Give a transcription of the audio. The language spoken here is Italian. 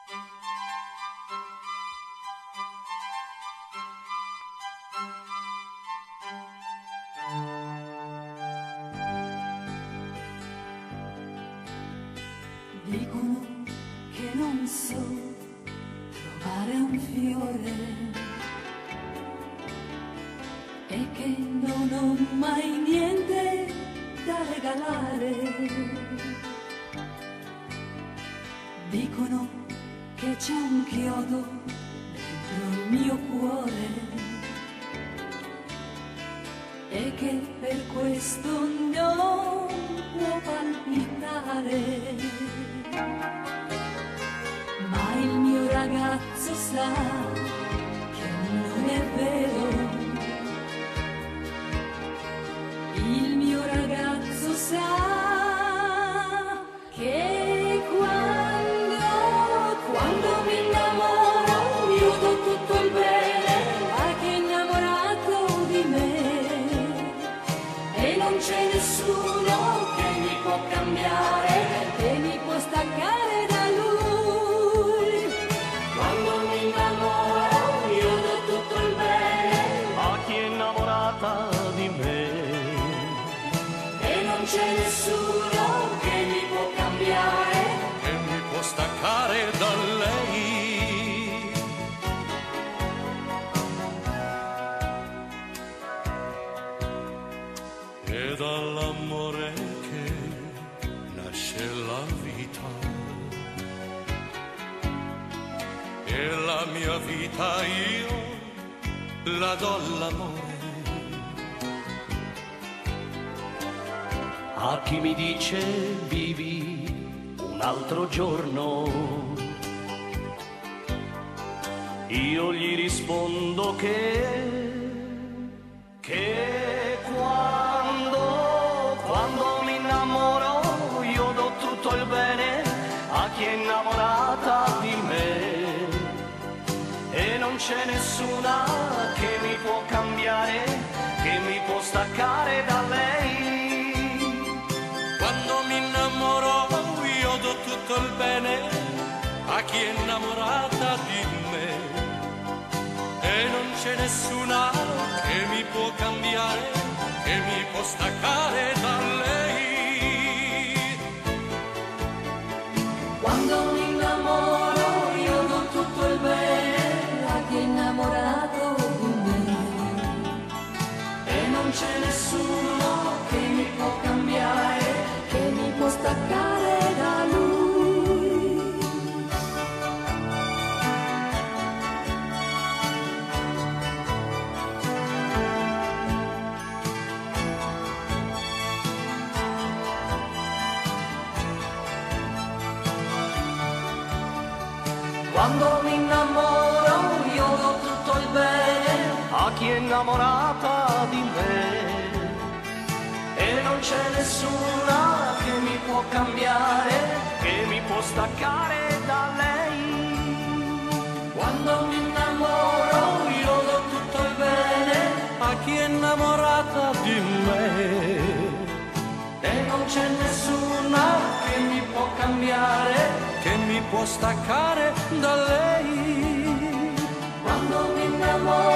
Dicono che non so trovare un fiore e che non ho mai niente da regalare. Dicono che c'è un chiodo dentro il mio cuore e che per questo non può palpitare. Ma il mio ragazzo sa che non è vero. Il mio ragazzo sa che quando mi innamoro io do tutto il bene a chi è innamorato di me e non c'è nessuno che mi può cambiare, che mi può staccare da lui. Quando mi innamoro io do tutto il bene a chi è innamorata di me e non c'è nessuno che mi può cambiare, che mi può staccare da lei. E dall'amore che nasce la vita e la mia vita io la do all'amore. A chi mi dice vivi un altro giorno, io gli rispondo che quando mi innamoro io do tutto il bene a chi è innamorata di me e non c'è nessuna che mi può cambiare, che mi può staccare da lei. Quando mi innamoro io do tutto il bene a chi è innamorata di me e non c'è nessuna che mi può cambiare, che mi può staccare da lei. quando mi innamoro io do tutto il bene a chi è innamorato di me e non c'è nessuno che mi può cambiare, che mi può staccare da lui. Quando mi innamoro io do tutto il bene a chi è innamorata di me e non c'è nessuna che mi può cambiare, che mi può staccare da lei. Quando mi innamoro io do tutto il bene A chi è innamorata di me e non c'è nessuna che mi può cambiare, che mi può staccare da lei. quando mi innamoro